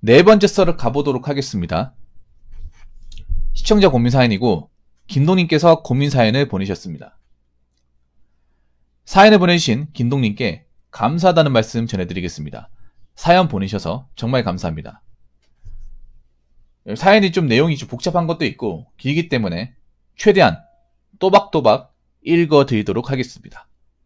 네 번째 썰을 가보도록 하겠습니다. 시청자 고민사연이고 김동님께서 고민사연을 보내셨습니다. 사연을 보내주신 김동님께 감사하다는 말씀 전해드리겠습니다. 사연 보내셔서 정말 감사합니다. 사연이 좀 내용이 좀 복잡한 것도 있고 길기 때문에 최대한 또박또박 읽어드리도록 하겠습니다.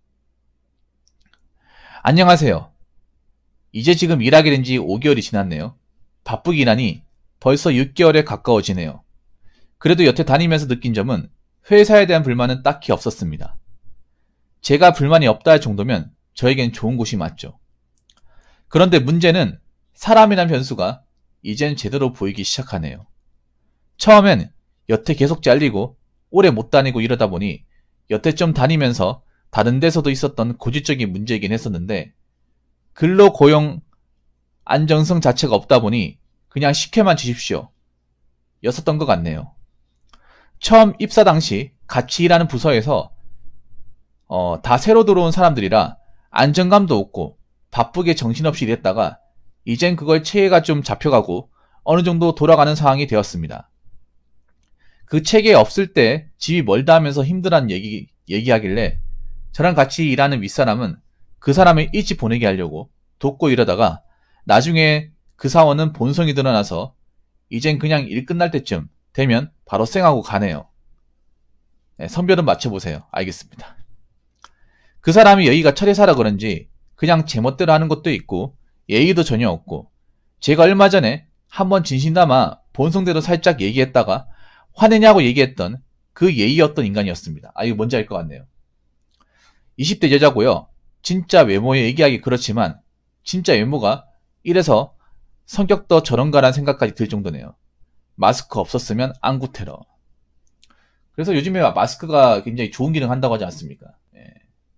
안녕하세요. 이제 지금 일하게 된 지 5개월이 지났네요. 바쁘긴 하니 벌써 6개월에 가까워지네요. 그래도 여태 다니면서 느낀 점은 회사에 대한 불만은 딱히 없었습니다. 제가 불만이 없다 할 정도면 저에겐 좋은 곳이 맞죠. 그런데 문제는 사람이란 변수가 이젠 제대로 보이기 시작하네요. 처음엔 여태 계속 잘리고 오래 못 다니고 이러다 보니 여태 좀 다니면서 다른 데서도 있었던 고질적인 문제이긴 했었는데 근로고용 안정성 자체가 없다 보니 그냥 시켜만 주십시오 였었던 것 같네요. 처음 입사 당시 같이 일하는 부서에서 다 새로 들어온 사람들이라 안정감도 없고 바쁘게 정신없이 일했다가 이젠 그걸 체계가 좀 잡혀가고 어느 정도 돌아가는 상황이 되었습니다. 그 체계 없을 때 집이 멀다 하면서 힘들다는 얘기하길래 저랑 같이 일하는 윗사람은 그 사람을 일찍 보내게 하려고 돕고 이러다가 나중에 그 사원은 본성이 드러나서 이젠 그냥 일 끝날 때쯤 되면 바로 쌩하고 가네요. 네, 선별은 맞춰보세요. 알겠습니다. 그 사람이 여기가 철회사라 그런지 그냥 제멋대로 하는 것도 있고 예의도 전혀 없고 제가 얼마 전에 한번 진심담아 본성대로 살짝 얘기했다가 화내냐고 얘기했던 그 예의였던 인간이었습니다. 이거 뭔지 알 것 같네요. 20대 여자고요. 진짜 외모에 얘기하기 그렇지만 진짜 외모가 이래서 성격도 저런가란 생각까지 들 정도네요. 마스크 없었으면 안구 테러. 그래서 요즘에 마스크가 굉장히 좋은 기능 한다고 하지 않습니까? 예.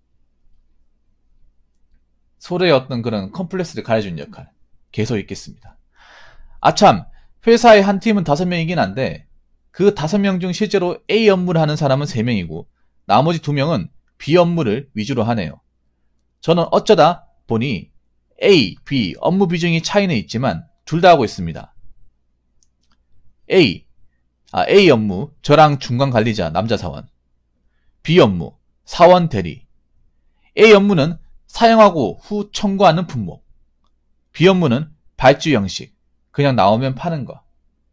서로의 어떤 그런 컴플렉스를 가려주는 역할 계속 있겠습니다. 아참, 회사의 한 팀은 5명이긴 한데 그 5명 중 실제로 A 업무를 하는 사람은 3명이고 나머지 2명은 B 업무를 위주로 하네요. 저는 어쩌다 보니 A, B 업무 비중이 차이는 있지만 둘 다 하고 있습니다. A 업무 저랑 중간 관리자 남자 사원, B 업무 사원 대리. A 업무는 사용하고 후 청구하는 품목, B 업무는 발주 형식 그냥 나오면 파는 거.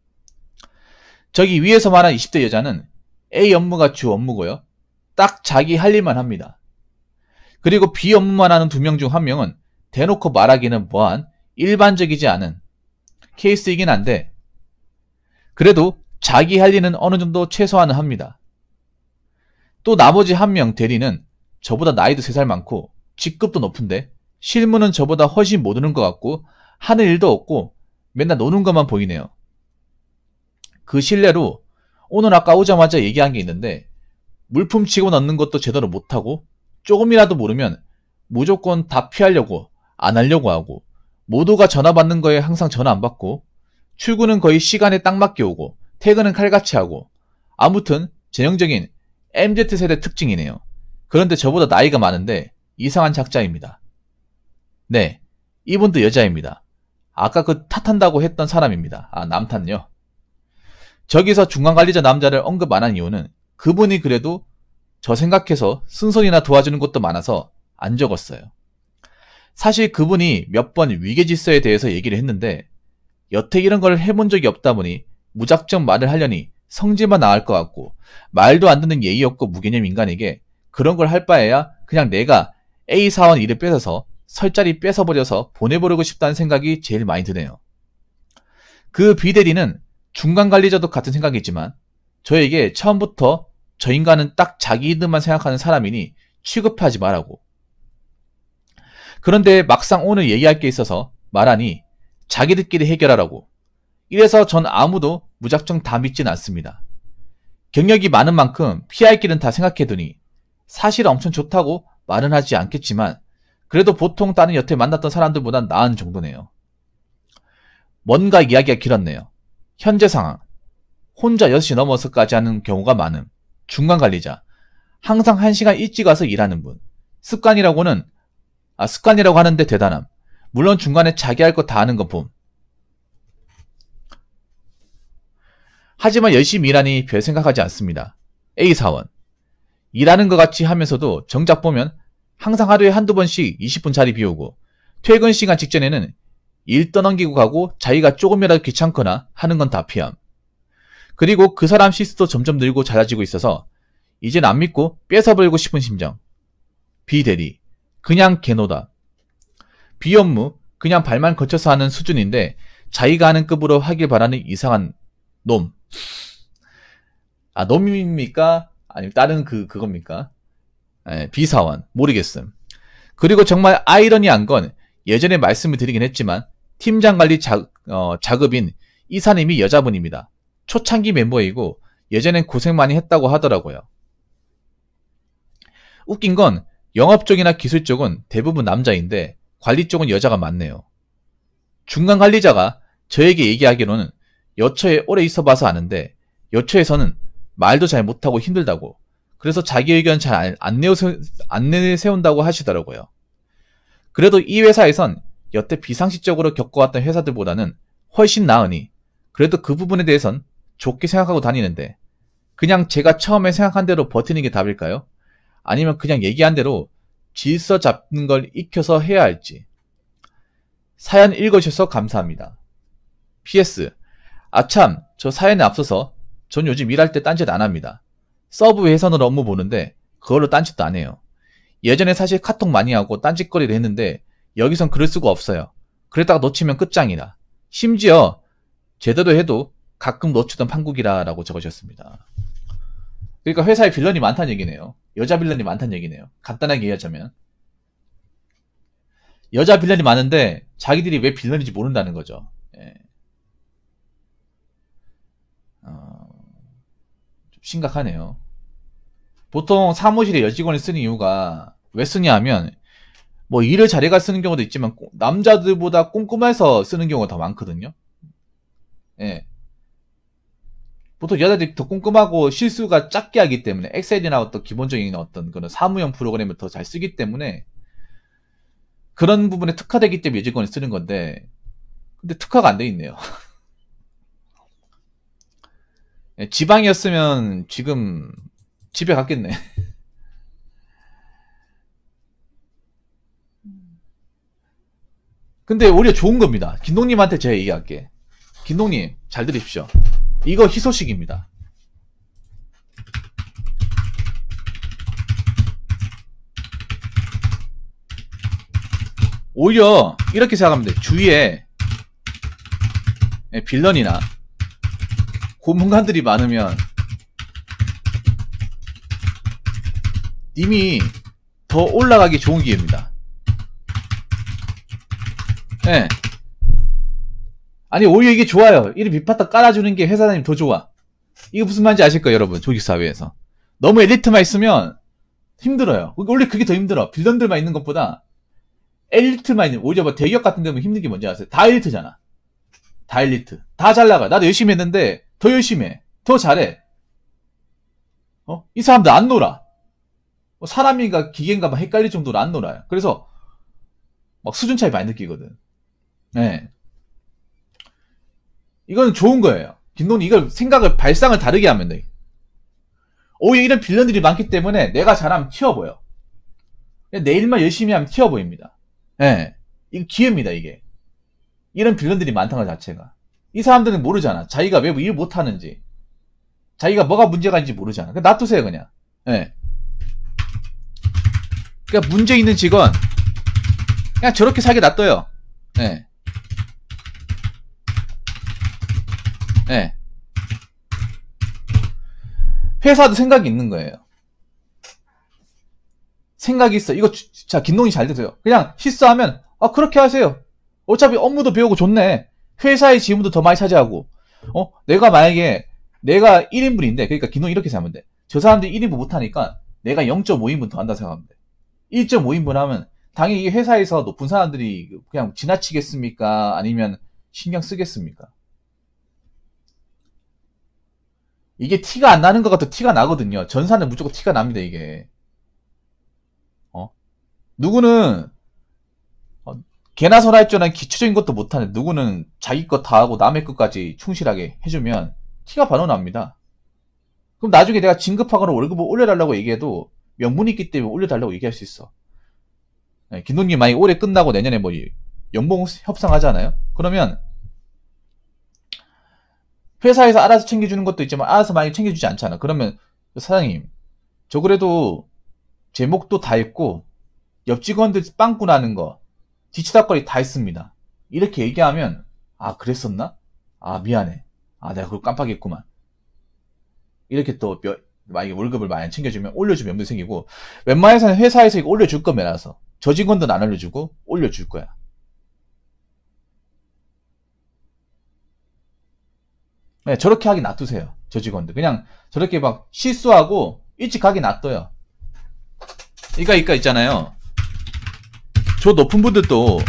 저기 위에서 말한 20대 여자는 A 업무가 주 업무고요. 딱 자기 할 일만 합니다. 그리고 B 업무만 하는 2명 중 1명은 대놓고 말하기는 뭐한 일반적이지 않은 케이스이긴 한데 그래도 자기 할 일은 어느 정도 최소한은 합니다. 또 나머지 1명 대리는 저보다 나이도 3살 많고 직급도 높은데 실무는 저보다 훨씬 모르는 것 같고 하는 일도 없고 맨날 노는 것만 보이네요. 그 실례로 오늘 아까 오자마자 얘기한 게 있는데 물품 치고 넣는 것도 제대로 못하고 조금이라도 모르면 무조건 다 피하려고 안 하려고 하고 모두가 전화 받는 거에 항상 전화 안 받고 출근은 거의 시간에 딱 맞게 오고 퇴근은 칼같이 하고 아무튼 전형적인 MZ세대 특징이네요. 그런데 저보다 나이가 많은데 이상한 작자입니다. 네, 이분도 여자입니다. 아까 그 탓한다고 했던 사람입니다. 남탓요. 저기서 중간관리자 남자를 언급 안 한 이유는 그분이 그래도 저 생각해서 순서이나 도와주는 것도 많아서 안 적었어요. 사실 그분이 몇 번 위계질서에 대해서 얘기를 했는데 여태 이런 걸 해본 적이 없다 보니 무작정 말을 하려니 성질만 나을 것 같고 말도 안 듣는 예의 없고 무개념 인간에게 그런 걸 할 바에야 그냥 내가 A 사원 일을 뺏어서 설자리 뺏어버려서 보내버리고 싶다는 생각이 제일 많이 드네요. 그 비대리는 중간관리자도 같은 생각이지만 저에게 처음부터 저 인간은 딱 자기 이득만 생각하는 사람이니 취급하지 말라고. 그런데 막상 오늘 얘기할 게 있어서 말하니 자기들끼리 해결하라고. 이래서 전 아무도 무작정 다 믿진 않습니다. 경력이 많은 만큼 피할 길은 다 생각해두니 사실 엄청 좋다고 말은 하지 않겠지만 그래도 보통 다른 여태 만났던 사람들보단 나은 정도네요. 뭔가 이야기가 길었네요. 현재 상황. 혼자 6시 넘어서까지 하는 경우가 많음. 중간관리자. 항상 1시간 일찍 와서 일하는 분. 습관이라고 하는데 대단함. 물론 중간에 자기 할 거 다 하는 거 봄. 하지만 열심히 일하니 별 생각하지 않습니다. A사원. 일하는 것 같이 하면서도 정작 보면 항상 하루에 한두 번씩 20분 자리 비우고 퇴근 시간 직전에는 일 떠넘기고 가고 자기가 조금이라도 귀찮거나 하는 건 다 피함. 그리고 그 사람 실수도 점점 늘고 잦아지고 있어서 이젠 안 믿고 뺏어버리고 싶은 심정. 비대리. 그냥 개노다. 비업무. 그냥 발만 거쳐서 하는 수준인데 자기가 하는 급으로 하길 바라는 이상한 놈. 아, 놈입니까? 아니면 다른 그겁니까? 비사원. 모르겠음. 그리고 정말 아이러니한 건 예전에 말씀을 드리긴 했지만 팀장 관리 자급인 이사님이 여자분입니다. 초창기 멤버이고 예전엔 고생 많이 했다고 하더라고요. 웃긴 건 영업 쪽이나 기술 쪽은 대부분 남자인데 관리 쪽은 여자가 많네요. 중간 관리자가 저에게 얘기하기로는 여처에 오래 있어봐서 아는데 여처에서는 말도 잘 못하고 힘들다고, 그래서 자기 의견 잘 안 내세운다고 하시더라고요. 그래도 이 회사에선 여태 비상식적으로 겪어왔던 회사들보다는 훨씬 나으니 그래도 그 부분에 대해선 좋게 생각하고 다니는데 그냥 제가 처음에 생각한 대로 버티는 게 답일까요? 아니면 그냥 얘기한 대로 질서 잡는 걸 익혀서 해야 할지. 사연 읽어주셔서 감사합니다. PS. 아참, 저 사연에 앞서서 전 요즘 일할 때 딴짓 안 합니다. 서브 회선으로 업무 보는데 그걸로 딴짓도 안 해요. 예전에 사실 카톡 많이 하고 딴짓거리를 했는데 여기선 그럴 수가 없어요. 그랬다가 놓치면 끝장이라. 심지어 제대로 해도 가끔 놓치던 판국이라 라고 적으셨습니다. 그러니까 회사에 빌런이 많다는 얘기네요. 여자 빌런이 많다는 얘기네요. 간단하게 얘기하자면 여자 빌런이 많은데 자기들이 왜 빌런인지 모른다는 거죠. 예. 좀 심각하네요. 보통 사무실에 여직원을 쓰는 이유가 왜 쓰냐 하면 뭐 일을 잘해가 쓰는 경우도 있지만 남자들보다 꼼꼼해서 쓰는 경우가 더 많거든요. 예. 보통 여자들이 더 꼼꼼하고 실수가 작게 하기 때문에 엑셀이나 어떤 기본적인 어떤 그런 사무용 프로그램을 더 잘 쓰기 때문에 그런 부분에 특화되기 때문에 여직원을 쓰는 건데 근데 특화가 안 돼 있네요. 예, 지방이었으면 지금 집에 갔겠네. 근데 오히려 좋은 겁니다. 김동님한테 제가 얘기할게. 김동님 잘 들으십시오. 이거 희소식입니다. 오히려 이렇게 생각하면 돼. 주위에 빌런이나 고문관들이 많으면 님이 더 올라가기 좋은 기회입니다. 예. 아니 오히려 이게 좋아요. 이리 밑바닥 깔아주는 게 회사장님 더 좋아. 이거 무슨 말인지 아실 거예요, 여러분. 조직사회에서 너무 엘리트만 있으면 힘들어요. 원래 그게 더 힘들어. 빌런들만 있는 것보다 엘리트만 있는, 오히려 뭐 대기업 같은 데는 힘든 게 뭔지 아세요? 다 엘리트잖아. 다 엘리트. 다 잘 나가. 나도 열심히 했는데 더 열심히 해. 더 잘해. 이 사람들 안 놀아. 사람인가 기계인가 막 헷갈릴 정도로 안 놀아요. 그래서 막 수준 차이 많이 느끼거든. 네. 이건 좋은 거예요. 김동님 이걸 생각을 발상을 다르게 하면 돼. 오히려 이런 빌런들이 많기 때문에 내가 잘하면 튀어 보여. 내 일만 열심히 하면 튀어 보입니다. 예. 이거 기회입니다, 이게. 이런 빌런들이 많다는 것 자체가. 이 사람들은 모르잖아. 자기가 왜 일 못하는지. 자기가 뭐가 문제가 있는지 모르잖아. 그냥 놔두세요, 그냥. 예. 그러니까 문제 있는 직원, 그냥 저렇게 살게 놔둬요. 예. 예. 회사도 생각이 있는 거예요. 생각이 있어. 이거, 자, 김동희 잘 드세요. 그냥 실수하면, 그렇게 하세요. 어차피 업무도 배우고 좋네. 회사의 지분도 더 많이 차지하고. 내가 만약에, 내가 1인분인데, 그러니까 김동희 이렇게 생각하면 돼. 저 사람들이 1인분 못하니까, 내가 0.5인분 더 한다 생각하면 돼. 1.5인분 하면, 당연히 이 회사에서 높은 사람들이 그냥 지나치겠습니까? 아니면 신경 쓰겠습니까? 이게 티가 안 나는 것 같아 티가 나거든요. 전사는 무조건 티가 납니다, 이게. 누구는, 개나 소나 할 줄 아는 기초적인 것도 못하는데, 누구는 자기 것 다 하고 남의 것까지 충실하게 해주면, 티가 바로 납니다. 그럼 나중에 내가 진급하거나 월급을 올려달라고 얘기해도 명분이 있기 때문에 올려달라고 얘기할 수 있어. 네, 김동님 만약에 올해 끝나고 내년에 뭐 연봉 협상하잖아요. 그러면 회사에서 알아서 챙겨주는 것도 있지만 알아서 많이 챙겨주지 않잖아. 그러면 사장님, 저 그래도 제목도 다 했고 옆 직원들 빵꾸 나는 거 뒤치다거리 다 했습니다. 이렇게 얘기하면 아 그랬었나? 아 미안해. 아 내가 그걸 깜빡했구만. 이렇게 또 만약에 월급을 많이 챙겨주면 올려주면 면도 생기고 웬만해서는 회사에서 이거 올려줄 거면 알아서 저 직원들은 안 올려주고 올려줄 거야. 네, 저렇게 하기 놔두세요. 저 직원들 그냥 저렇게 막 실수하고 일찍 가기 놔둬요. 그러니까 있잖아요. 저 높은 분들도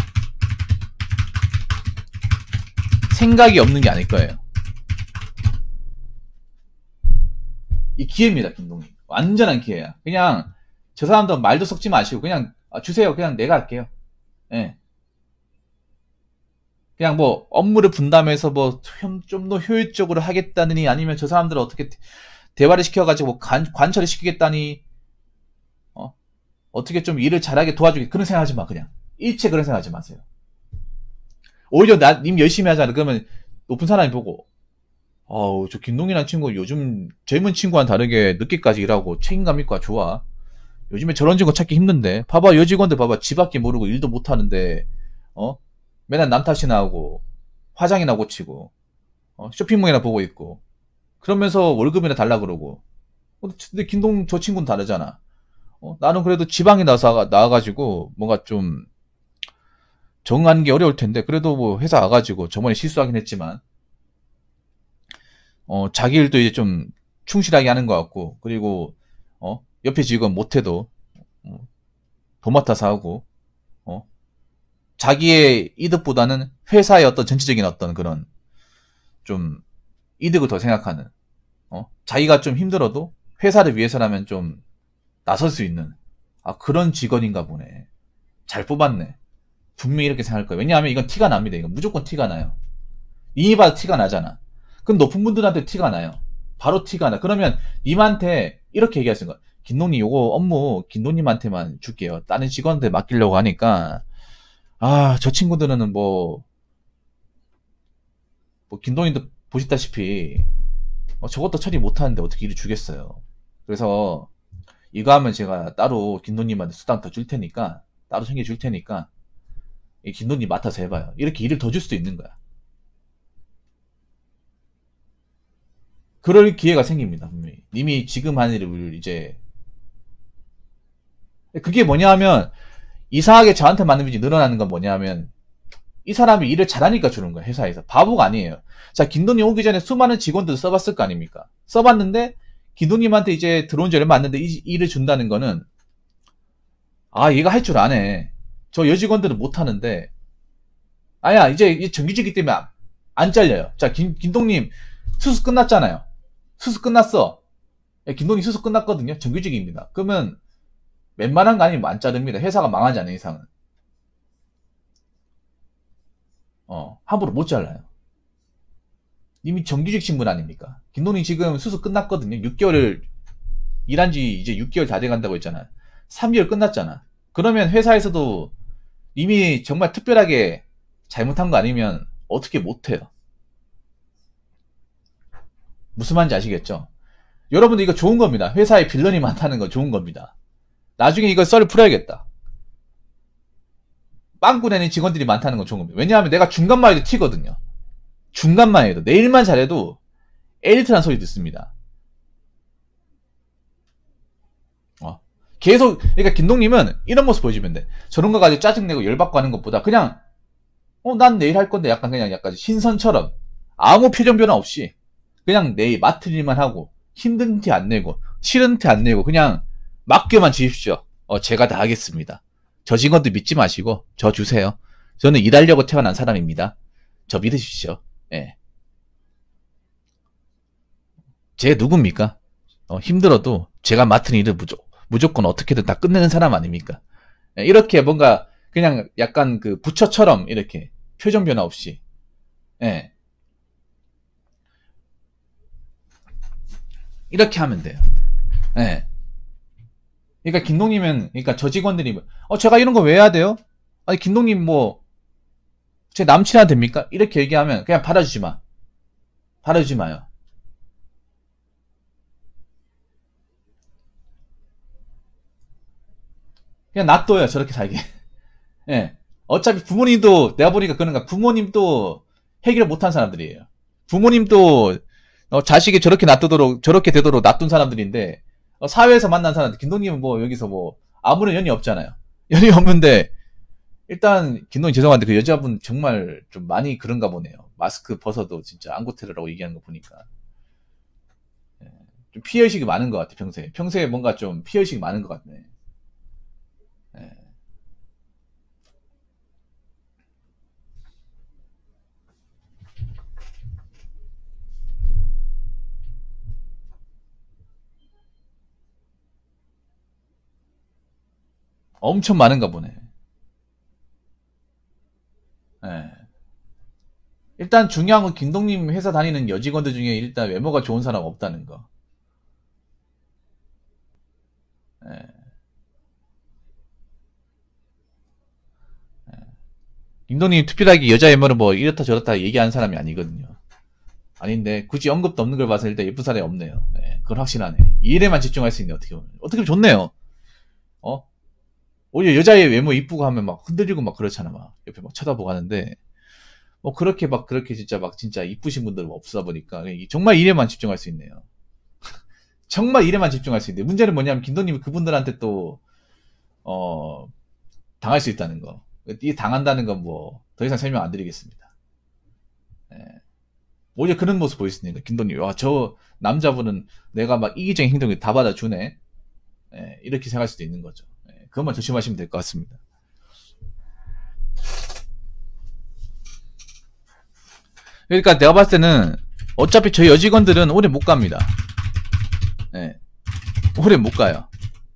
생각이 없는 게 아닐 거예요. 이 기회입니다, 김동님. 완전한 기회야. 그냥 저 사람도 말도 섞지 마시고 그냥 주세요. 그냥 내가 할게요. 예. 그냥 뭐 업무를 분담해서 뭐 좀 더 효율적으로 하겠다느니 아니면 저 사람들을 어떻게 대화를 시켜가지고 관철을 시키겠다니 어떻게 좀 일을 잘하게 도와주게 그런 생각하지 마. 그냥 일체 그런 생각하지 마세요. 오히려 님 열심히 하잖아. 그러면 높은 사람이 보고 저 김동이라는 친구 요즘 젊은 친구와는 다르게 늦게까지 일하고 책임감 있고 좋아. 요즘에 저런 직원 찾기 힘든데 봐봐 여직원들 봐봐 지 밖에 모르고 일도 못하는데 맨날 남 탓이나 하고 화장이나 고치고 쇼핑몰이나 보고 있고 그러면서 월급이나 달라 그러고 근데 김동 저 친구는 다르잖아. 나는 그래도 지방에 나와가지고 뭔가 좀 적응하는 게 어려울 텐데 그래도 뭐 회사 와가지고 저번에 실수하긴 했지만 자기 일도 이제 좀 충실하게 하는 것 같고 그리고 옆에 직원 못해도 도맡아서 하고 자기의 이득보다는 회사의 어떤 전체적인 어떤 그런 좀 이득을 더 생각하는 자기가 좀 힘들어도 회사를 위해서라면 좀 나설 수 있는 그런 직원인가 보네. 잘 뽑았네. 분명히 이렇게 생각할 거예요. 왜냐하면 이건 티가 납니다. 이건 무조건 티가 나요. 이미 봐도 티가 나잖아. 그럼 높은 분들한테 티가 나요. 바로 티가 나. 그러면 님한테 이렇게 얘기할 수 있는 거야. 김동님 요거 업무 김동님한테만 줄게요. 다른 직원한테 맡기려고 하니까 저 친구들은 뭐 김동님도 보시다시피 저것도 처리 못하는데 어떻게 일을 주겠어요. 그래서 이거 하면 제가 따로 김동님한테 수당 더 줄 테니까 따로 챙겨줄 테니까 김동님 맡아서 해봐요. 이렇게 일을 더 줄 수도 있는 거야. 그럴 기회가 생깁니다. 분명히. 님이 지금 하는 일을 이제 그게 뭐냐 하면 이상하게 저한테 맞는 빚이 늘어나는 건 뭐냐 하면 이 사람이 일을 잘하니까 주는 거야. 회사에서. 바보가 아니에요. 자, 김동님 오기 전에 수많은 직원들 써봤을 거 아닙니까? 써봤는데 김동님한테 이제 들어온 지 얼마 안 됐는데 이 일을 준다는 거는 얘가 할 줄 아네. 저 여직원들은 못하는데 아야 이제 정규직이기 때문에 안 잘려요. 자, 김동님 수습 끝났잖아요. 수습 끝났어. 김동님 수습 끝났거든요. 정규직입니다. 그러면 웬만한 거 아니면 안 자릅니다. 회사가 망하지 않는 이상은. 함부로 못 잘라요. 이미 정규직 신분 아닙니까? 김동님 지금 수습 끝났거든요. 6개월을 일한 지 이제 6개월 다 돼간다고 했잖아요. 3개월 끝났잖아. 그러면 회사에서도 이미 정말 특별하게 잘못한 거 아니면 어떻게 못해요. 무슨 말인지 아시겠죠? 여러분들 이거 좋은 겁니다. 회사에 빌런이 많다는 거 좋은 겁니다. 나중에 이거 썰을 풀어야겠다. 빵꾸 내는 직원들이 많다는 건 좋은 겁니다. 왜냐하면 내가 중간만 해도 튀거든요. 중간만 해도. 내일만 잘해도 에리트란 소리 듣습니다. 계속, 그러니까 김동님은 이런 모습 보여주면 돼. 저런 거 가지고 짜증내고 열받고 하는 것보다 그냥, 난 내일 할 건데 약간 신선처럼 아무 표정 변화 없이 그냥 내일 맡을 일만 하고 힘든 티 안 내고 싫은 티 안 내고 그냥 맡겨만 주십시오. 제가 다 하겠습니다. 저 직원들 믿지 마시고 저 주세요. 저는 일하려고 태어난 사람입니다. 저 믿으십시오. 예. 제 누굽니까? 힘들어도 제가 맡은 일을 무조건 어떻게든 다 끝내는 사람 아닙니까? 예, 이렇게 뭔가 그냥 약간 그 부처처럼 이렇게 표정 변화 없이 예. 이렇게 하면 돼요. 예. 그러니까 김동님은, 그러니까 저 직원들이, 제가 이런 거 왜 해야 돼요? 아니, 김동님 뭐, 제 남친한테 됩니까? 이렇게 얘기하면 그냥 받아주지 마. 받아주지 마요. 그냥 놔둬요, 저렇게 살게. 예. 어차피 부모님도, 내가 보니까 그런가, 부모님도 해결 못한 사람들이에요. 부모님도, 자식이 저렇게 놔두도록, 저렇게 되도록 놔둔 사람들인데, 사회에서 만난 사람들, 김동님은 뭐, 여기서 뭐, 아무런 연이 없잖아요. 연이 없는데, 일단, 김동님 죄송한데, 그 여자분 정말 좀 많이 그런가 보네요. 마스크 벗어도 진짜 안구테러라고 얘기하는 거 보니까. 예. 좀 피해의식이 많은 것 같아, 평소에. 평소에 뭔가 좀 피해의식이 많은 것 같네. 예. 엄청 많은가 보네. 예. 일단 중요한 건 김동님 회사 다니는 여직원들 중에 일단 외모가 좋은 사람 없다는 거. 예. 김동님 특별하게 여자 외모를 뭐 이렇다 저렇다 얘기하는 사람이 아니거든요. 아닌데 굳이 언급도 없는 걸 봐서 일단 예쁜 사람이 없네요. 예, 그건 확실하네. 이 일에만 집중할 수 있네. 어떻게 보면 좋네요. 어? 오히려 여자의 외모 이쁘고 하면 막 흔들리고 막 그렇잖아. 막 옆에 막 쳐다보고 하는데 뭐 그렇게 막 그렇게 진짜 막 진짜 이쁘신 분들 없다 보니까 정말 일에만 집중할 수 있네요. 정말 일에만 집중할 수 있는데 문제는 뭐냐면 김동님이 그분들한테 또 당할 수 있다는 거. 이 당한다는 건 뭐 더 이상 설명 안 드리겠습니다. 예. 오히려 그런 모습 보였으니까 김동님, 와, 저 남자분은 내가 막 이기적인 행동을 다 받아주네. 예, 이렇게 생각할 수도 있는 거죠. 예, 그것만 조심하시면 될 것 같습니다. 그러니까 내가 봤을 때는 어차피 저희 여직원들은 오래 못 갑니다. 예, 오래 못 가요.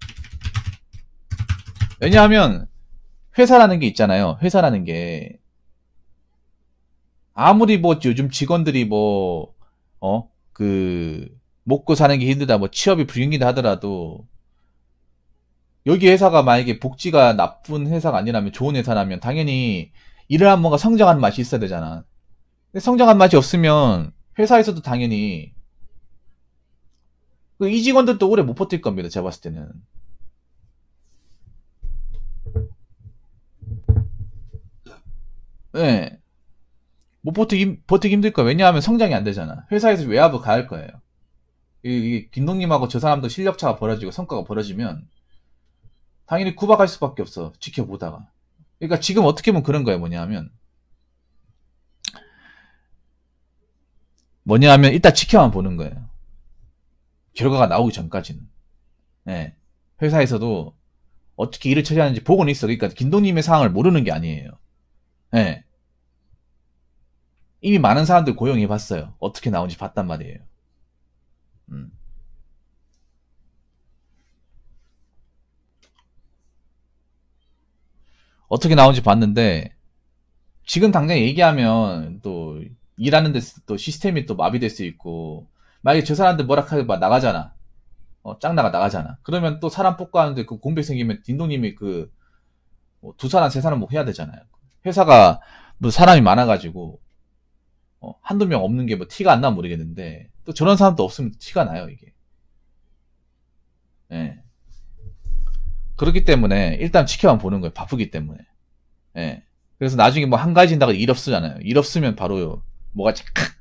왜냐하면 회사라는 게 있잖아요. 회사라는 게 아무리 뭐 요즘 직원들이 뭐 먹고 사는 게 힘들다, 뭐 취업이 불경기다 하더라도 여기 회사가 만약에 복지가 나쁜 회사가 아니라면 좋은 회사라면 당연히 일을 하면 뭔가 성장하는 맛이 있어야 되잖아. 근데 성장한 맛이 없으면 회사에서도 당연히 이 직원들도 오래 못 버틸 겁니다. 제가 봤을 때는. 네. 버티기 힘들 거야. 왜냐하면 성장이 안 되잖아. 회사에서 외압을 가할 거예요. 김동님하고 저 사람도 실력차가 벌어지고 성과가 벌어지면 당연히 구박할 수밖에 없어. 지켜보다가. 그러니까 지금 어떻게 보면 그런 거예요. 뭐냐하면 일단 지켜만 보는 거예요. 결과가 나오기 전까지는. 네. 회사에서도 어떻게 일을 처리하는지 보고는 있어. 그러니까 김동님의 상황을 모르는 게 아니에요. 네. 이미 많은 사람들 고용해봤어요. 어떻게 나오는지 봤단 말이에요. 음. 어떻게 나오는지 봤는데 지금 당장 얘기하면 또 일하는 데서 또 시스템이 또 마비될 수 있고 만약에 저 사람들 뭐라 하고 나가잖아. 짱나가 나가잖아. 그러면 또 사람 뽑고 하는데 그 공백 생기면 딘동님이 두 사람 세 사람 뭐 해야 되잖아요. 회사가 뭐 사람이 많아가지고 한두 명 없는 게 뭐 티가 안 나면 모르겠는데 또 저런 사람도 없으면 티가 나요 이게. 예. 그렇기 때문에 일단 지켜만 보는 거예요. 바쁘기 때문에. 예. 그래서 나중에 뭐 한 가지 인다가 일 없으잖아요. 일 없으면 바로 뭐가 착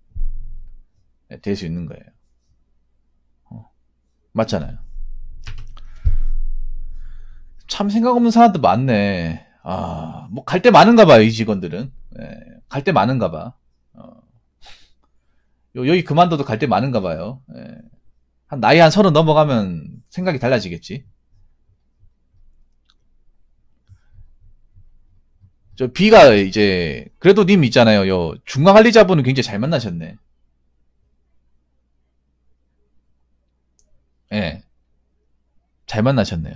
될 수 있는 거예요. 맞잖아요. 참 생각 없는 사람도 많네. 아, 뭐 갈 데 많은가 봐요, 이 직원들은. 예, 갈 데 많은가 봐. 여기 그만둬도 갈 데 많은가 봐요. 예. 나이 한 30 넘어가면 생각이 달라지겠지. 저 B가 이제 그래도 님 있잖아요. 중앙관리자분은 굉장히 잘 만나셨네. 예. 잘 만나셨네요.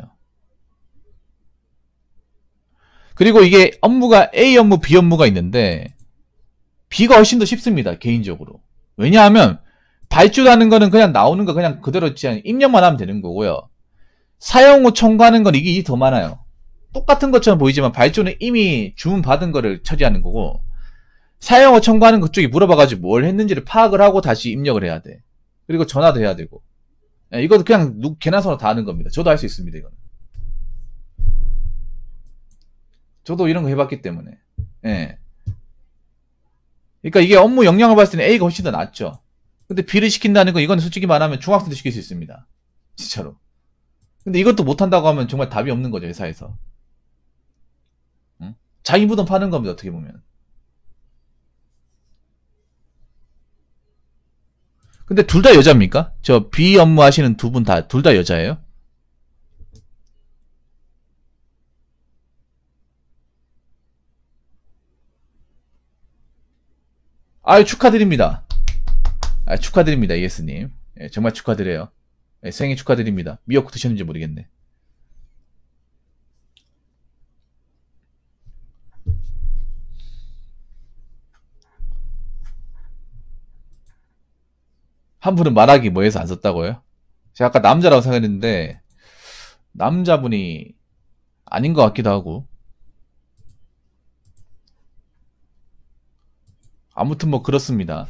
그리고 이게 업무가 A 업무, B 업무가 있는데 B가 훨씬 더 쉽습니다. 개인적으로. 왜냐하면 발주라는 거는 그냥 나오는 거 그냥 그대로 입력만 하면 되는 거고요. 사용 후 청구하는 건 이게 더 많아요. 똑같은 것처럼 보이지만 발주는 이미 주문 받은 거를 처리하는 거고, 사용 후 청구하는 그쪽이 물어봐가지고 뭘 했는지를 파악을 하고 다시 입력을 해야 돼. 그리고 전화도 해야 되고. 이것도 그냥 개나 소나 다 하는 겁니다. 저도 할 수 있습니다, 이거는. 저도 이런 거 해봤기 때문에. 예. 그러니까 이게 업무 역량을 봤을 때는 A가 훨씬 더 낫죠. 근데 B를 시킨다는 건 이건 솔직히 말하면 중학생도 시킬 수 있습니다. 진짜로. 근데 이것도 못한다고 하면 정말 답이 없는 거죠, 회사에서. 응? 자기 부담 파는 겁니다, 어떻게 보면. 근데 둘 다 여자입니까? 저 B 업무 하시는 두 분 둘 다 여자예요? 아유, 축하드립니다. 아, 축하드립니다, 예스님. 예, 정말 축하드려요. 예, 생일 축하드립니다. 미역국 드셨는지 모르겠네. 한 분은 말하기 뭐해서 안 썼다고요? 제가 아까 남자라고 생각했는데, 남자분이 아닌 것 같기도 하고. 아무튼 뭐 그렇습니다.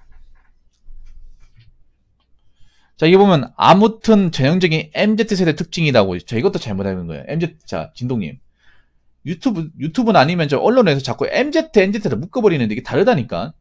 자, 이게 보면 아무튼 전형적인 MZ세대 특징이라고. 자, 이것도 잘못 알는 거예요. 자, 진동님. 유튜브는 아니면 저 언론에서 자꾸 MZ, NZ를 묶어버리는데 이게 다르다니까.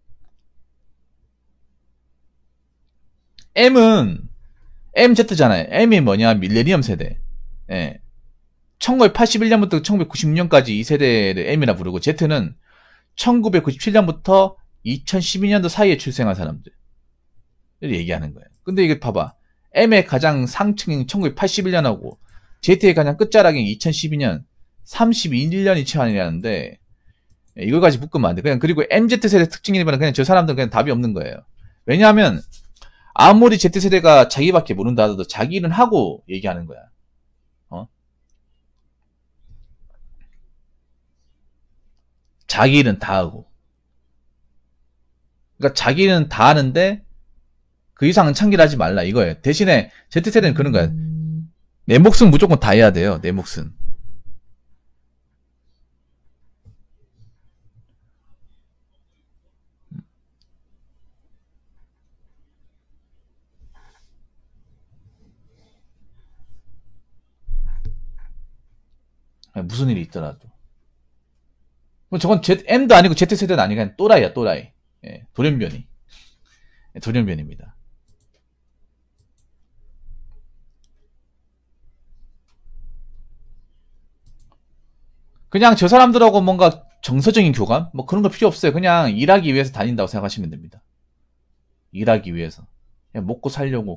M은 MZ잖아요. M이 뭐냐? 밀레니엄 세대. 예. 1981년부터 1996년까지 이 세대를 M이라 부르고, Z는 1997년부터 2012년도 사이에 출생한 사람들. 얘기하는 거예요. 근데 이게 봐봐. M의 가장 상층인 1981년하고 Z의 가장 끝자락인 2012년 31년이 차이나는데, 이걸 가지고 묶으면 안 돼. 그냥, 그리고 MZ세대 특징이라면 그냥 저 사람들은 그냥 답이 없는 거예요. 왜냐하면 아무리 Z세대가 자기밖에 모른다 하더라도 자기 일은 하고 얘기하는 거야. 자기 일은 다 하고. 그러니까 자기 일은 다 하는데 그 이상은 참기하지 말라 이거예요. 대신에 Z세대는 그런 거야. 내 몫은 무조건 다 해야 돼요. 내 몫은. 무슨 일이 있더라도. 저건 M도 아니고 Z세대도 아니고 그냥 또라이야, 또라이. 예, 돌연변이. 예, 돌연변입니다. 그냥 저 사람들하고 뭔가 정서적인 교감? 뭐 그런 거 필요 없어요. 그냥 일하기 위해서 다닌다고 생각하시면 됩니다. 일하기 위해서. 그냥 먹고 살려고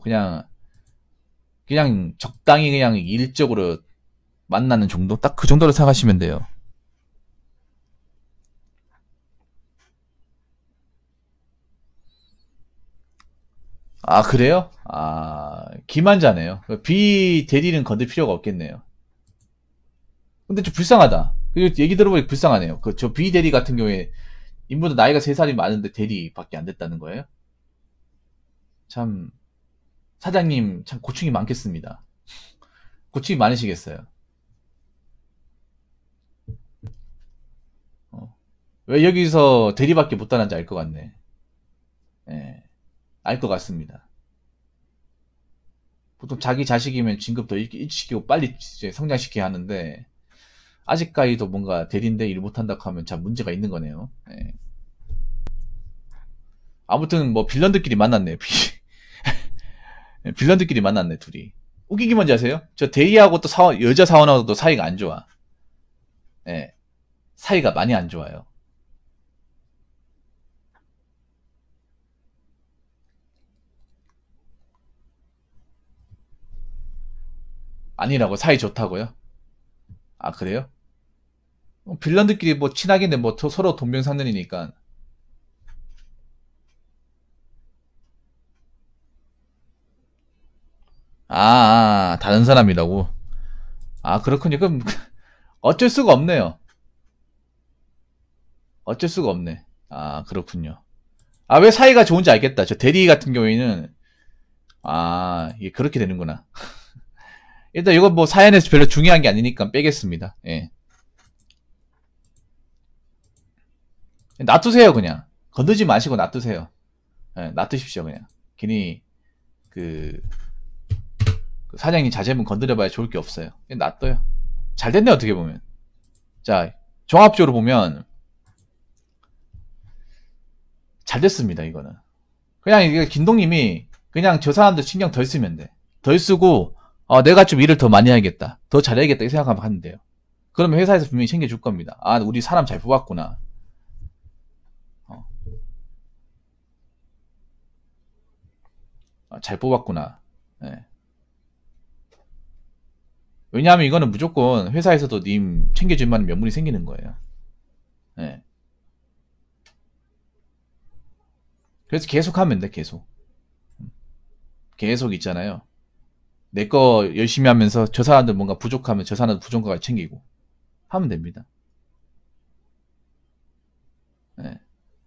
그냥 적당히 그냥 일적으로 만나는 정도? 딱 그 정도로 생각하시면 돼요. 아, 그래요? 아, 기만자네요. B 대리는 건들 필요가 없겠네요. 근데 좀 불쌍하다. 그리고 얘기 들어보니 불쌍하네요. 저 B 대리 같은 경우에 인보다 나이가 3살이 많은데 대리밖에 안 됐다는 거예요? 참, 사장님 참 고충이 많겠습니다. 고충이 많으시겠어요. 왜 여기서 대리밖에 못 다는지 알 것 같네. 예, 알 것 같습니다. 보통 자기 자식이면 진급도 일찍 시키고 빨리 이제 성장시켜야 하는데, 아직까지도 뭔가 대리인데 일 못한다고 하면 참 문제가 있는 거네요. 예. 아무튼 뭐 빌런들끼리 만났네요. 빌런들끼리 만났네, 둘이. 웃기기 뭔지 아세요? 저 대리하고 또 여자 사원하고도 사이가 안 좋아. 예. 사이가 많이 안 좋아요. 아니라고, 사이 좋다고요? 아, 그래요? 빌런들끼리 뭐 친하겠네, 뭐 서로 동병상련이니까. 다른 사람이라고? 아, 그렇군요. 그럼 어쩔 수가 없네요. 어쩔 수가 없네. 아, 그렇군요. 아, 왜 사이가 좋은지 알겠다. 저 대리 같은 경우에는, 이게 그렇게 되는구나. 일단 이건 뭐 사연에서 별로 중요한 게 아니니까 빼겠습니다. 예. 놔두세요, 그냥. 건드지 마시고 놔두세요. 예, 놔두십시오, 그냥. 괜히, 그 사장님 자제분 건드려봐야 좋을 게 없어요. 놔둬요. 잘 됐네, 어떻게 보면. 자, 종합적으로 보면, 잘 됐습니다, 이거는. 그냥 이게 김동님이 그냥 저 사람들 신경 덜 쓰면 돼. 덜 쓰고, 내가 좀 일을 더 많이 해야겠다. 더 잘해야겠다. 이 생각하면 하면 돼요. 그러면 회사에서 분명히 챙겨줄 겁니다. 아, 우리 사람 잘 뽑았구나. 잘 뽑았구나. 네. 왜냐하면 이거는 무조건 회사에서도 님 챙겨줄 만한 명분이 생기는 거예요. 네. 그래서 계속 하면 돼, 계속. 계속 있잖아요. 내 거 열심히 하면서 저 사람들 뭔가 부족하면 저 사람들 부족한 거 챙기고 하면 됩니다. 네.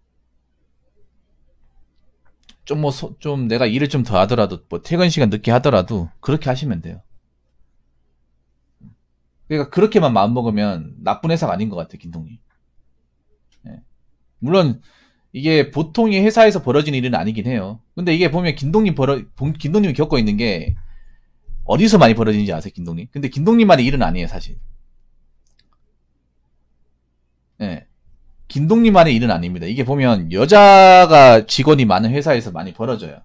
좀 내가 일을 좀 더 하더라도, 뭐 퇴근 시간 늦게 하더라도 그렇게 하시면 돼요. 그러니까 그렇게만 마음먹으면 나쁜 회사가 아닌 것 같아, 김동님. 네. 물론 이게 보통의 회사에서 벌어지는 일은 아니긴 해요. 근데 이게 보면 김동님이 겪고 있는 게 어디서 많이 벌어지는지 아세요, 김동님? 근데 김동님만의 일은 아니에요, 사실. 네. 김동님만의 일은 아닙니다. 이게 보면 여자가 직원이 많은 회사에서 많이 벌어져요.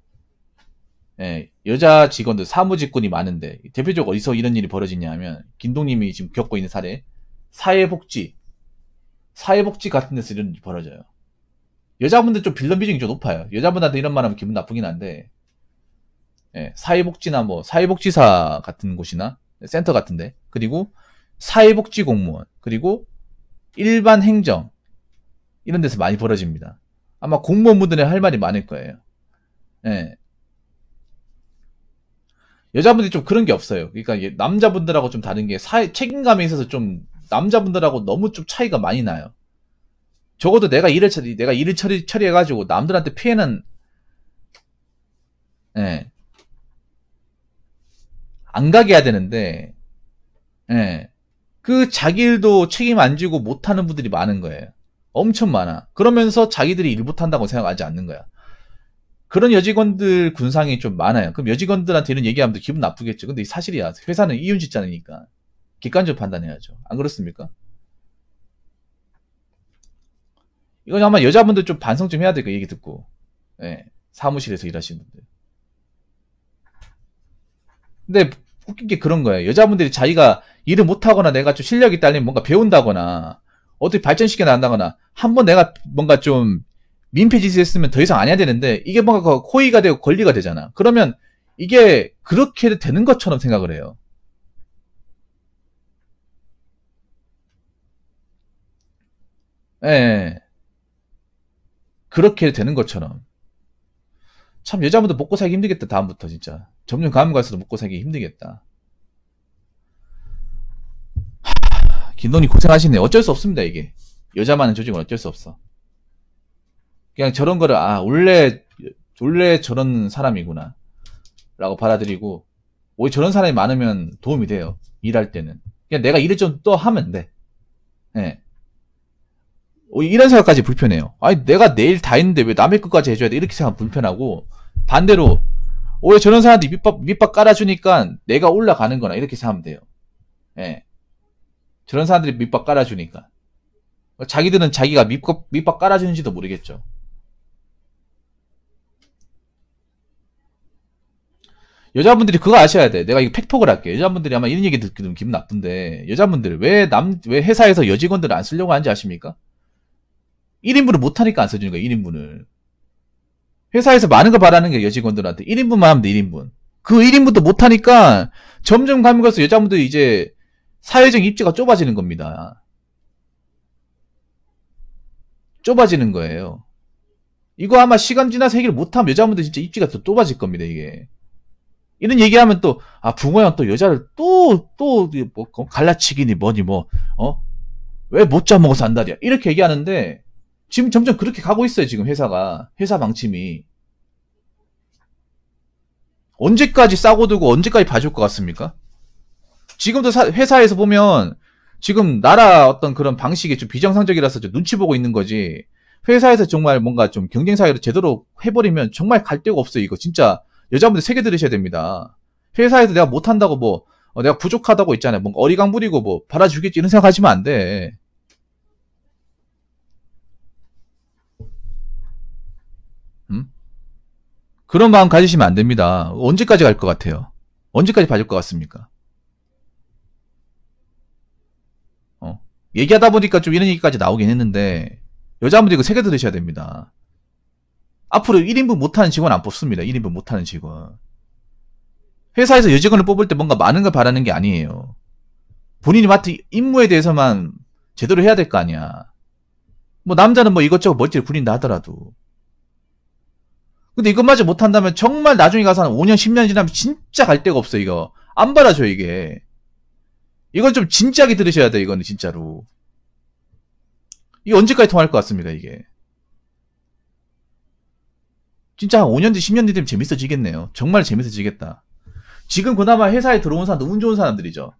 예, 여자 직원들 사무직군이 많은데 대표적으로 어디서 이런 일이 벌어지냐 하면 김동님이 지금 겪고 있는 사례, 사회복지 같은 데서 이런 일이 벌어져요. 여자분들 좀 빌런 비중이 좀 높아요. 여자분한테 이런 말 하면 기분 나쁘긴 한데, 예, 사회복지나 뭐 사회복지사 같은 곳이나 센터 같은데, 그리고 사회복지 공무원, 그리고 일반 행정 이런 데서 많이 벌어집니다. 아마 공무원분들의 할 말이 많을 거예요. 예. 여자분들이 좀 그런 게 없어요. 그러니까 남자분들하고 좀 다른 게 책임감에 있어서 좀 남자분들하고 너무 좀 차이가 많이 나요. 적어도 내가 일을 처리해가지고 남들한테 피해는, 예, 안 가게 해야 되는데, 예, 그 자기 일도 책임 안 지고 못하는 분들이 많은 거예요. 엄청 많아. 그러면서 자기들이 일 못한다고 생각하지 않는 거야. 그런 여직원들 군상이 좀 많아요. 그럼 여직원들한테 이런 얘기하면 기분 나쁘겠죠. 근데 사실이야. 회사는 이윤집단이니까 객관적으로 판단해야죠. 안 그렇습니까? 이건 아마 여자분들 좀 반성 좀 해야 될 거 얘기 듣고. 예, 사무실에서 일하시는 분들. 근데 웃긴 게 그런 거예요. 여자분들이 자기가 일을 못하거나 내가 좀 실력이 딸리면 뭔가 배운다거나 어떻게 발전시켜 나간다거나 한번 내가 뭔가 좀 민폐짓을 했으면 더 이상 안 해야 되는데 이게 뭔가 호의가 되고 권리가 되잖아. 그러면 이게 그렇게 되는 것처럼 생각을 해요. 예, 그렇게 되는 것처럼. 참 여자분들 먹고 살기 힘들겠다. 다음부터 진짜 점점 가면 갈수록 먹고 살기 힘들겠다. 김동님 고생하시네. 어쩔 수 없습니다. 이게 여자 많은 조직은 어쩔 수 없어. 그냥 저런 거를 원래 저런 사람이구나 라고 받아들이고 오히려 저런 사람이 많으면 도움이 돼요. 일할 때는 그냥 내가 일을 좀 더 하면 돼. 예. 이런 생각까지 불편해요. 아니 내가 내일 다 했는데 왜 남의 것까지 해줘야 돼, 이렇게 생각 불편하고, 반대로 오히려 저런 사람들이 밑밥 깔아주니까 내가 올라가는 거나 이렇게 생각하면 돼요. 예. 저런 사람들이 밑밥 깔아주니까 자기들은 자기가 밑밥 깔아주는지도 모르겠죠. 여자분들이 그거 아셔야 돼. 내가 이거 팩폭을 할게. 여자분들이 아마 이런 얘기 듣기도 기분 나쁜데, 여자분들 왜 회사에서 여직원들을 안 쓰려고 하는지 아십니까? 1인분을 못하니까 안 써주는 거야, 1인분을. 회사에서 많은 거 바라는 게 여직원들한테 1인분만 하면 돼, 1인분. 그 1인분도 못하니까 점점 가면 갈수록 여자분들이 이제 사회적 입지가 좁아지는 겁니다. 좁아지는 거예요. 이거 아마 시간 지나서 해결 못하면 여자분들 진짜 입지가 더 좁아질 겁니다, 이게. 이런 얘기하면 또, 붕어형 또 여자를 갈라치기니 뭐니 왜 못 잡먹어서 안달이야. 이렇게 얘기하는데, 지금 점점 그렇게 가고 있어요, 지금 회사가. 회사 방침이. 언제까지 싸고 두고 언제까지 봐줄 것 같습니까? 지금도 회사에서 보면 지금 나라 어떤 그런 방식이 좀 비정상적이라서 좀 눈치 보고 있는 거지. 회사에서 정말 뭔가 좀 경쟁 사회로 제대로 해버리면 정말 갈 데가 없어요. 이거 진짜 여자분들 새겨 들으셔야 됩니다. 회사에서 내가 못한다고 뭐 내가 부족하다고 있잖아요. 뭔가 어리광 부리고 뭐 받아주겠지 이런 생각하시면 안 돼. 음? 그런 마음 가지시면 안 됩니다. 언제까지 갈 것 같아요? 언제까지 봐줄 것 같습니까? 얘기하다 보니까 좀 이런 얘기까지 나오긴 했는데 여자분들 이거 새겨 들으셔야 됩니다. 앞으로 1인분 못하는 직원 안 뽑습니다. 1인분 못하는 직원. 회사에서 여직원을 뽑을 때 뭔가 많은 걸 바라는 게 아니에요. 본인이 맡은 임무에 대해서만 제대로 해야 될 거 아니야. 뭐 남자는 뭐 이것저것 멀티를 부린다 하더라도. 근데 이것마저 못한다면 정말 나중에 가서 한 5년 10년 지나면 진짜 갈 데가 없어. 이거 안 받아줘 이게. 이건 좀 진지하게 들으셔야 돼. 이거는 진짜로. 이게 언제까지 통할 것 같습니다. 이게 진짜 한 5년 뒤 10년 뒤 되면 재밌어지겠네요. 정말 재밌어지겠다. 지금 그나마 회사에 들어온 사람도 운 좋은 사람들이죠.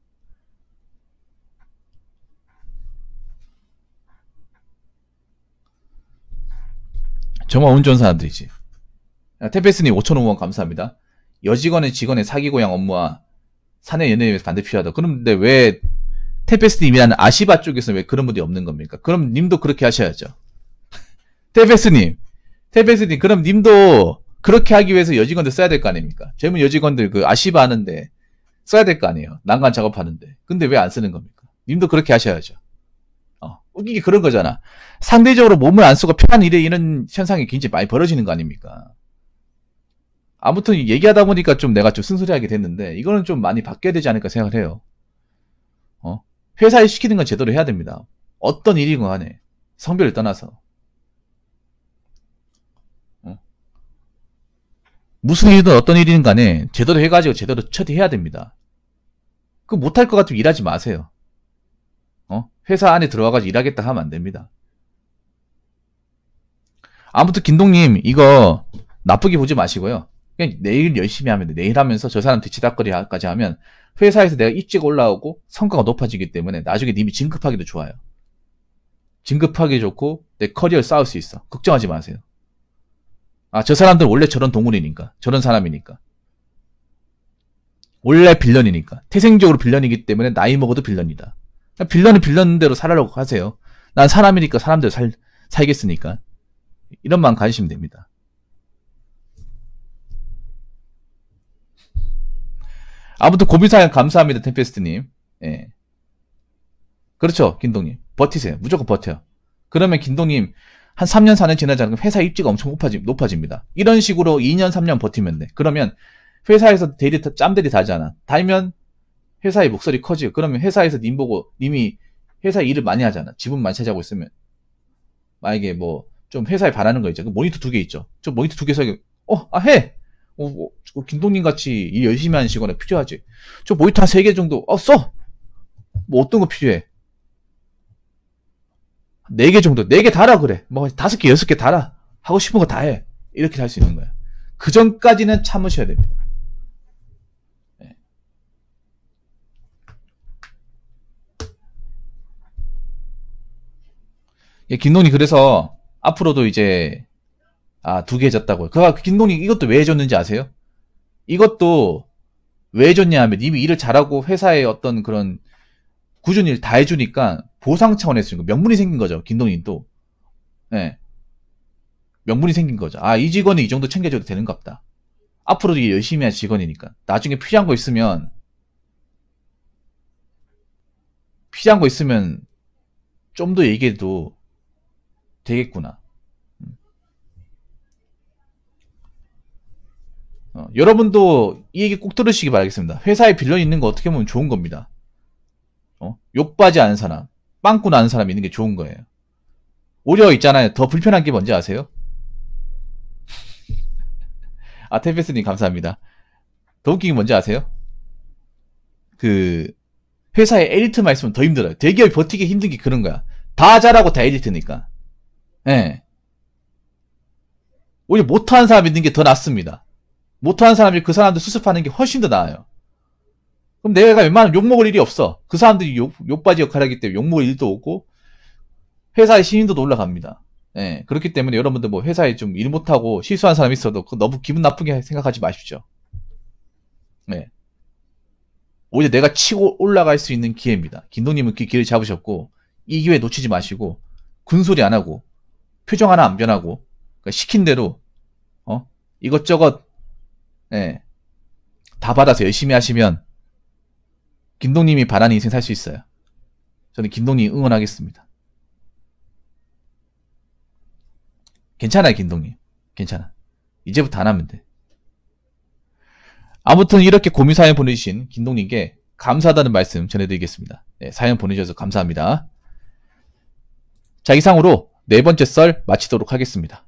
정말 운 좋은 사람들이지. 테페스님 5,500원 감사합니다. 여직원의 직원의 사기고양 업무와 사내 연애에 위해서 반대 필요하다. 그런데 왜 테페스님이라는 아시바 쪽에서 왜 그런 분들이 없는 겁니까? 그럼 님도 그렇게 하셔야죠. 테페스님 그럼 님도 그렇게 하기 위해서 여직원들 써야 될 거 아닙니까? 젊은 여직원들 그 아시바 하는데 써야 될 거 아니에요. 난간 작업하는데. 근데 왜 안 쓰는 겁니까? 님도 그렇게 하셔야죠. 이게 그런 거잖아. 상대적으로 몸을 안 쓰고 편한 일에 이런 현상이 굉장히 많이 벌어지는 거 아닙니까? 아무튼 얘기하다 보니까 좀 내가 좀 쓴소리하게 됐는데 이거는 좀 많이 바뀌어야 되지 않을까 생각을 해요. 회사에 시키는 건 제대로 해야 됩니다. 어떤 일이건 간에 성별을 떠나서 무슨 일이든 어떤 일이든 간에 제대로 해가지고 제대로 처리해야 됩니다. 그 못할 것 같으면 일하지 마세요. 회사 안에 들어와가지고 일하겠다 하면 안 됩니다. 아무튼 김동님 이거 나쁘게 보지 마시고요. 그냥 내일 열심히 하면 돼. 내일 하면서 저 사람 뒤치다거리까지 하면 회사에서 내가 입지가 올라오고 성과가 높아지기 때문에 나중에 님이 진급하기도 좋아요. 진급하기 좋고 내 커리어를 쌓을 수 있어. 걱정하지 마세요. 저 사람들 원래 저런 동물이니까. 저런 사람이니까. 원래 빌런이니까. 태생적으로 빌런이기 때문에 나이 먹어도 빌런이다. 빌런은 빌런대로 살아라고 하세요. 난 사람이니까 사람대로 살겠으니까. 이런 마음 가지시면 됩니다. 아무튼 고민사연 감사합니다. 템페스트님. 예. 그렇죠. 김동님. 버티세요. 무조건 버텨요. 그러면 김동님 한 3년 4년 지나지 않으면 회사 입지가 엄청 높아집니다. 이런 식으로 2년 3년 버티면 돼. 그러면 회사에서 짬들이 다잖아. 달면 회사의 목소리 커지고 그러면 회사에서 님 보고 님이 회사 일을 많이 하잖아. 지분 많이 차지하고 있으면 만약에 뭐 좀 회사에 바라는 거 있죠. 그 모니터 2개 있죠. 저 모니터 2개 서 해. 김동님 같이 일 열심히 하는 직원에 필요하지. 저 모니터 한 3개 정도 써. 뭐 어떤 거 필요해? 4개 정도, 4개 달아, 그래. 뭐, 5개, 6개 달아. 하고 싶은 거 다 해. 이렇게 할 수 있는 거야. 그 전까지는 참으셔야 됩니다. 네. 예, 김동님, 그래서, 앞으로도 이제, 2개 해줬다고요. 김동님, 이것도 왜 해줬는지 아세요? 이것도, 왜 해줬냐 하면, 이미 일을 잘하고 회사에 어떤 그런, 꾸준 일 다 해주니까, 보상 차원에서 명분이 생긴 거죠. 김동인도. 네. 명분이 생긴 거죠. 이 직원이 이 정도 챙겨줘도 되는갑다. 앞으로도 열심히 할 직원이니까. 나중에 필요한 거 있으면 좀 더 얘기해도 되겠구나. 여러분도 이 얘기 꼭 들으시기 바라겠습니다. 회사에 빌런 있는 거 어떻게 보면 좋은 겁니다. 욕바지 아는 사람, 빵꾸 나는 사람이 있는 게 좋은 거예요. 오히려 있잖아요. 더 불편한 게 뭔지 아세요? 테페스님 감사합니다. 더 웃긴 게 뭔지 아세요? 회사에 엘리트만 있으면 더 힘들어요. 대기업이 버티기 힘든 게 그런 거야. 다 잘하고 다 엘리트니까. 예. 오히려 못하는 사람이 있는 게 더 낫습니다. 못하는 사람이 그 사람들 수습하는 게 훨씬 더 나아요. 그럼 내가 웬만하면 욕먹을 일이 없어. 그 사람들이 욕바지 역할을 하기 때문에 욕먹을 일도 없고, 회사의 신인도도 올라갑니다. 예. 그렇기 때문에 여러분들 뭐 회사에 좀 일 못하고 실수한 사람이 있어도 너무 기분 나쁘게 생각하지 마십시오. 예. 오히려 내가 치고 올라갈 수 있는 기회입니다. 김동님은 그 기회를 잡으셨고, 이 기회 놓치지 마시고, 군소리 안 하고, 표정 하나 안 변하고, 그러니까 시킨 대로, 이것저것, 예, 다 받아서 열심히 하시면, 김동님이 바라는 인생 살 수 있어요. 저는 김동님 응원하겠습니다. 괜찮아요, 김동님. 괜찮아. 이제부터 안 하면 돼. 아무튼 이렇게 고민 사연 보내주신 김동님께 감사하다는 말씀 전해드리겠습니다. 네, 사연 보내주셔서 감사합니다. 자, 이상으로 네 번째 썰 마치도록 하겠습니다.